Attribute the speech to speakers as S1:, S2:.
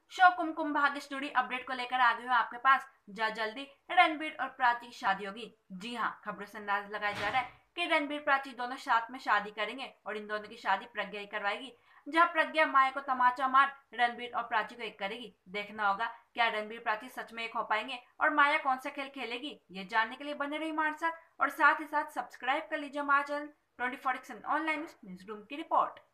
S1: Show Kumkum Bhagya से जुड़ी update को लेकर आ गई हूँ आपके पास। जल्दी रणबीर और प्राची की शादी होगी। जी हाँ, खबरों से अंदाजा लगाया जा रहा है कि रणबीर प्राची दोनों साथ में शादी करेंगे और इन दोनों की शादी प्रज्ञा ही करवाएगी। जहाँ प्रज्ञा माया को तमाचा मार रणबीर और प्राची को एक करेगी। देखना होगा क्या रणबीर प्राची सच में एक हो पाएंगे और माया कौन सा खेल खेलेगी। ये जानने के लिए बने रही हमारे साथ और साथ ही साथ सब्सक्राइब कर लीजिए हमारा चैनल 24/7 ऑनलाइन न्यूज रूम की रिपोर्ट।